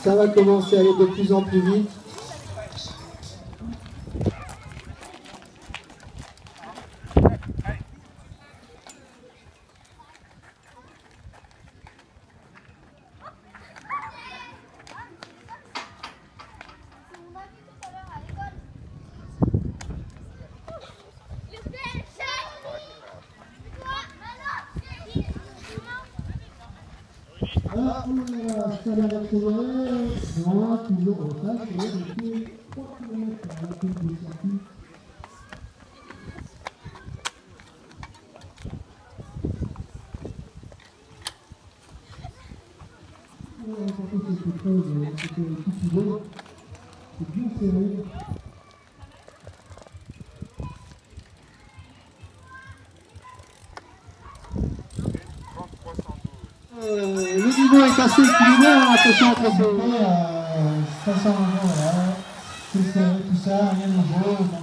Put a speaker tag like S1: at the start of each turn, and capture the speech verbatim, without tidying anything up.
S1: Ça va commencer à aller de plus en plus vite. Ah, ça va accélérer, non, toujours en face, et depuis trois kilomètres à la tête du circuit. On a sorti cette chose, c'était tout pilot, c'est bien serré. Euh, le niveau est assez équilibré, hein, attention, attention.
S2: cinq cents euros, là, c'est serré tout ça, rien de nouveau.